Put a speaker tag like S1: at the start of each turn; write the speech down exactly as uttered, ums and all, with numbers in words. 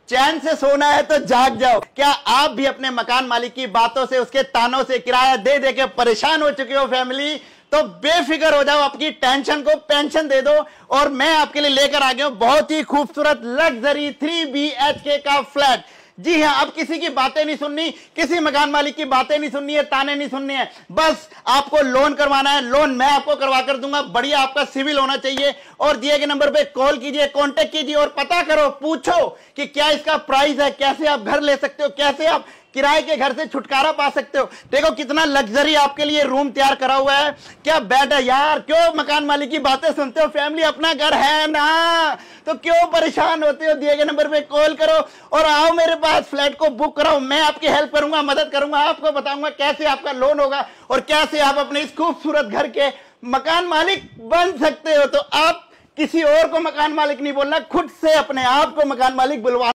S1: चैन से सोना है तो जाग जाओ। क्या आप भी अपने मकान मालिक की बातों से, उसके तानों से किराया दे दे के परेशान हो चुके हो फैमिली? तो बेफिक्र हो जाओ, आपकी टेंशन को पेंशन दे दो। और मैं आपके लिए लेकर आ गया हूं बहुत ही खूबसूरत लग्जरी थ्री बी एच के का फ्लैट। जी हाँ, अब किसी की बातें नहीं सुननी, किसी मकान मालिक की बातें नहीं सुननी है, ताने नहीं सुनने हैं। बस आपको लोन करवाना है, लोन मैं आपको करवा कर दूंगा। बढ़िया आपका सिविल होना चाहिए और दिए गए नंबर पे कॉल कीजिए, कांटेक्ट कीजिए और पता करो, पूछो कि क्या इसका प्राइस है, कैसे आप घर ले सकते हो, कैसे आप किराए के घर से छुटकारा पा सकते हो। देखो कितना लग्जरी आपके लिए रूम तैयार करा हुआ है, क्या बेड है यार। क्यों मकान मालिक की बातें सुनते हो? फैमिली अपना घर है ना, तो क्यों परेशान होते हो? दिए गए नंबर पे कॉल करो और आओ मेरे पास, फ्लैट को बुक कराओ। मैं आपकी हेल्प करूंगा, मदद करूंगा, आपको बताऊंगा कैसे आपका लोन होगा और कैसे आप अपने इस खूबसूरत घर के मकान मालिक बन सकते हो। तो आप किसी और को मकान मालिक नहीं बोलना, खुद से अपने आप को मकान मालिक बुलवा